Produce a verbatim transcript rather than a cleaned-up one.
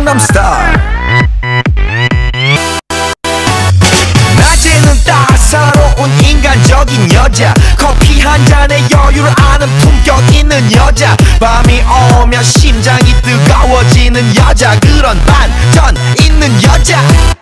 강남 스타일. 낮에는 따사로운 인간적인 여자, 커피 한 잔에 여유를 아는 품격 있는 여자, 밤이 오면 심장이 뜨거워지는 여자, 그런 반전 있는 여자.